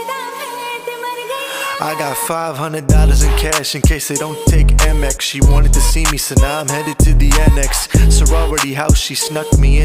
I got $500 in cash in case they don't take Amex. She wanted to see me, so now I'm headed to the annex. Sorority house, she snuck me in.